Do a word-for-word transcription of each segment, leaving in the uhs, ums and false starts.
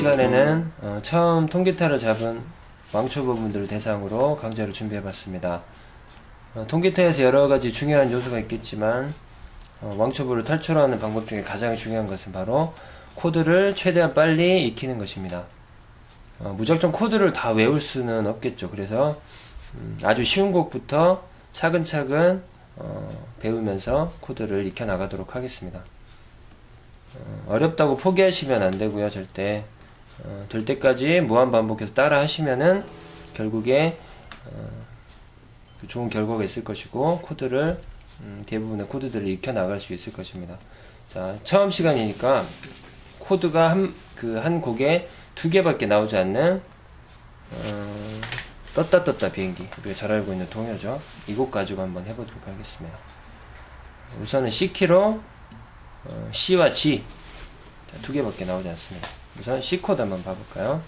시간에는 어, 처음 통기타를 잡은 왕초보분들을 대상으로 강좌를 준비해봤습니다. 어, 통기타에서 여러가지 중요한 요소가 있겠지만 어, 왕초보를 탈출하는 방법 중에 가장 중요한 것은 바로 코드를 최대한 빨리 익히는 것입니다. 어, 무작정 코드를 다 외울 수는 없겠죠. 그래서 음, 아주 쉬운 곡부터 차근차근 어, 배우면서 코드를 익혀 나가도록 하겠습니다. 어, 어렵다고 포기하시면 안 되고요. 절대 어, 될 때까지 무한 반복해서 따라 하시면은 결국에 어, 좋은 결과가 있을 것이고 코드를 음, 대부분의 코드들을 익혀 나갈 수 있을 것입니다. 자, 처음 시간이니까 코드가 한, 그 한 곡에 두 개밖에 나오지 않는 어, 떴다 떴다 비행기, 우리가 잘 알고 있는 동요죠. 이 곡 가지고 한번 해보도록 하겠습니다. 우선은 C키로 어, C와 G 자, 두 개밖에 나오지 않습니다. 우선 C코드 한번 봐볼까요?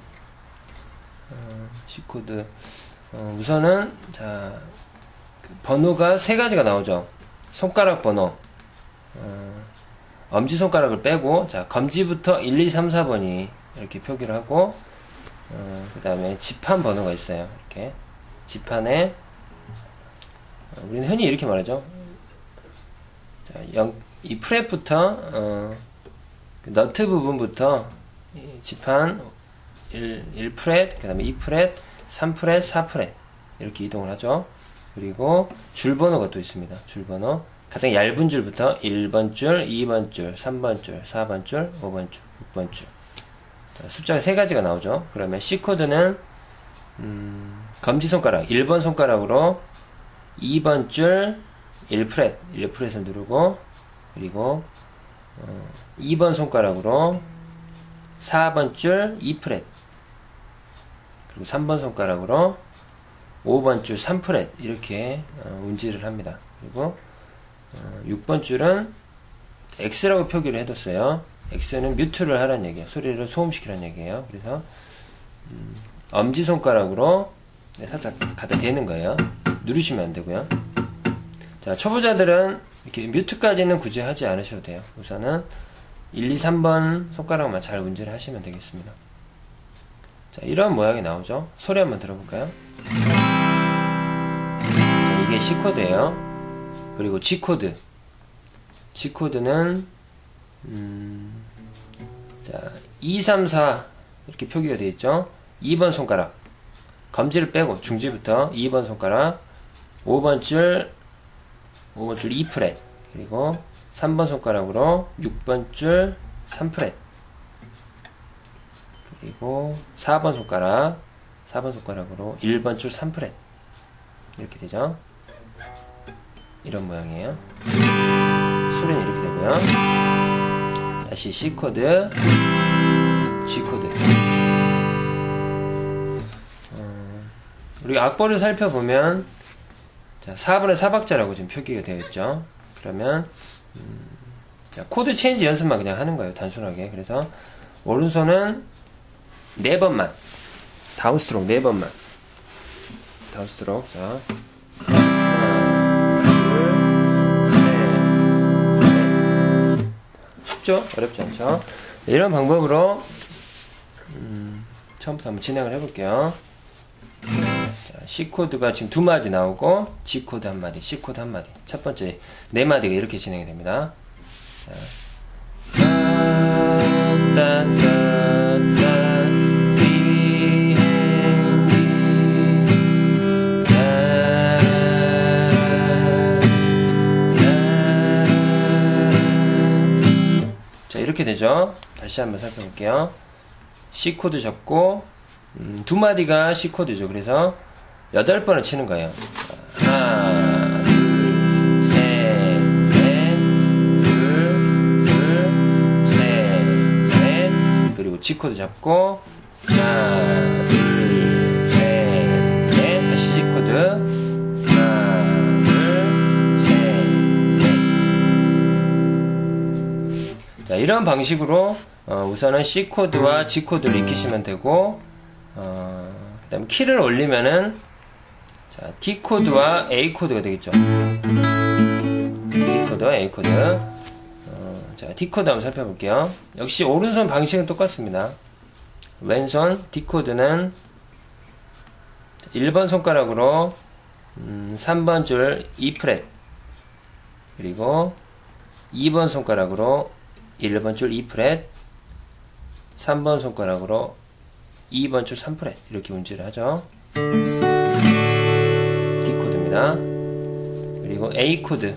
어, C코드 어, 우선은 자 그 번호가 세 가지가 나오죠. 손가락 번호 어, 엄지손가락을 빼고 자 검지부터 일, 이, 삼, 사 번이 이렇게 표기를 하고 어, 그 다음에 지판 번호가 있어요. 이렇게 지판에 어, 우리는 흔히 이렇게 말하죠. 자, 영, 이 프렛부터 어, 그 너트 부분부터 이 지판 일, 일 프렛, 그 다음에 이 프렛, 삼 프렛, 사 프렛 이렇게 이동을 하죠. 그리고 줄번호가 또 있습니다. 줄번호 가장 얇은 줄부터 일 번 줄, 이 번 줄, 삼 번 줄, 사 번 줄, 오 번 줄, 육 번 줄 자, 숫자가 세 가지가 나오죠. 그러면 C코드는 음, 검지손가락 일 번 손가락으로 이 번 줄 일 프렛 일 프렛을 누르고 그리고 어, 이 번 손가락으로 사 번 줄 이 프렛 그리고 삼 번 손가락으로 오 번 줄 삼 프렛 이렇게 어, 운지를 합니다. 그리고 어, 육 번 줄은 X라고 표기를 해뒀어요. X는 뮤트를 하라는 얘기예요. 소리를 소음시키라는 얘기예요. 그래서 음, 엄지손가락으로 네, 살짝 갖다 대는 거예요. 누르시면 안 되고요. 자, 초보자들은 이렇게 뮤트까지는 굳이 하지 않으셔도 돼요. 우선은 일, 이, 삼 번 손가락만 잘 운지를 하시면 되겠습니다. 자, 이런 모양이 나오죠. 소리 한번 들어볼까요? 자, 이게 C코드예요. 그리고 G코드 G코드는 음, 자, 이, 삼, 사 이렇게 표기가 되어 있죠. 이 번 손가락 검지를 빼고 중지부터 이 번 손가락 오 번 줄 오 번 줄 이 프렛 그리고 삼 번 손가락으로 육 번 줄 삼 프렛 그리고 사 번 손가락 사 번 손가락으로 일 번 줄 삼 프렛 이렇게 되죠. 이런 모양이에요. 소리는 이렇게 되고요. 다시 C코드 G코드 어, 우리가 악보를 살펴보면 자, 사 번의 사 박자라고 지금 표기가 되어 있죠. 그러면 음, 자, 코드 체인지 연습만 그냥 하는 거예요. 단순하게. 그래서 오른손은 네 번만 다운스트로크 네 번만 다운스트로크 자 쉽죠? 어렵지 않죠? 이런 방법으로 음, 처음부터 한번 진행을 해볼게요. 자, C코드가 지금 두 마디 나오고 G코드 한 마디, C코드 한 마디 첫 번째 네 마디가 이렇게 진행이 됩니다. 자, 딴, 딴, 딴, 비행기 딴, 딴. 자, 이렇게 되죠. 다시 한번 살펴볼게요. C코드 잡고 음, 두 마디가 C코드죠. 그래서 여덟 번을 치는 거예요. 하나, 둘, 셋, 넷, 둘, 둘, 셋, 넷. 그리고 G코드 잡고 하나, 둘, 셋, 넷. 다시 G코드 하나, 둘, 셋, 넷. 자, 이런 방식으로 어, 우선은 C코드와 G코드를 익히시면 되고 어, 그 다음에 키를 올리면은 자, D코드와 A코드가 되겠죠. D코드와 A코드 어, 자, D코드 한번 살펴볼게요. 역시 오른손 방식은 똑같습니다. 왼손 D 코드는 일 번 손가락으로 음, 삼 번 줄 이 프렛, 그리고 이 번 손가락으로 일 번 줄 이 프렛, 삼 번 손가락으로 이 번 줄 삼 프렛 이렇게 운지를 하죠. D 코드입니다. 그리고 A 코드,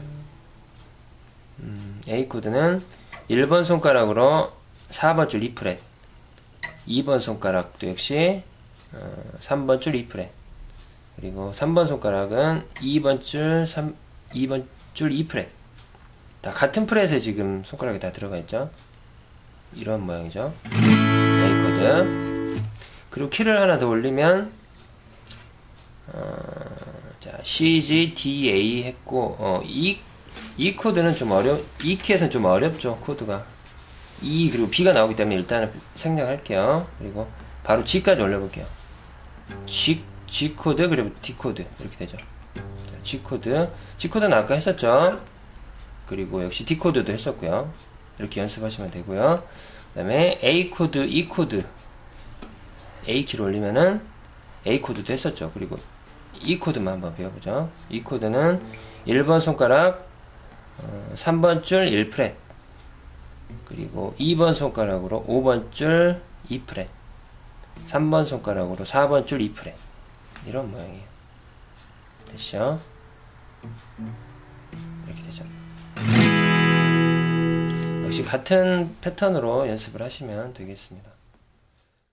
음, A 코드는 일 번 손가락으로 사 번 줄 이 프렛, 이 번 손가락도 역시 어, 삼 번 줄 이 프렛, 그리고 삼 번 손가락은 이 번 줄 삼, 이 번 줄 이 프렛. 다 같은 프렛에 지금 손가락이 다 들어가 있죠. 이런 모양이죠. A 코드. 그리고 키를 하나 더 올리면 어, 자, C, G, D, A 했고 어, 이, 이 코드는 좀 어려, 이 키에서는 좀 어렵죠, 코드가. E 그리고 B가 나오기 때문에 일단은 생략할게요. 그리고 바로 G까지 올려볼게요. G, G 코드 그리고 D 코드 이렇게 되죠. 자, G 코드, G 코드는 아까 했었죠. 그리고 역시 D 코드도 했었고요. 이렇게 연습하시면 되고요. 그 다음에 A 코드, E 코드, A 키를 올리면은 A 코드도 했었죠. 그리고 E 코드만 한번 배워보죠. E 코드는 일 번 손가락 어, 삼 번 줄 일 프렛, 그리고 이 번 손가락으로 오 번 줄 이 프렛, 삼 번 손가락으로 사 번 줄 이 프렛. 이런 모양이에요. 됐죠? 이렇게 되죠. 역시 같은 패턴으로 연습을 하시면 되겠습니다.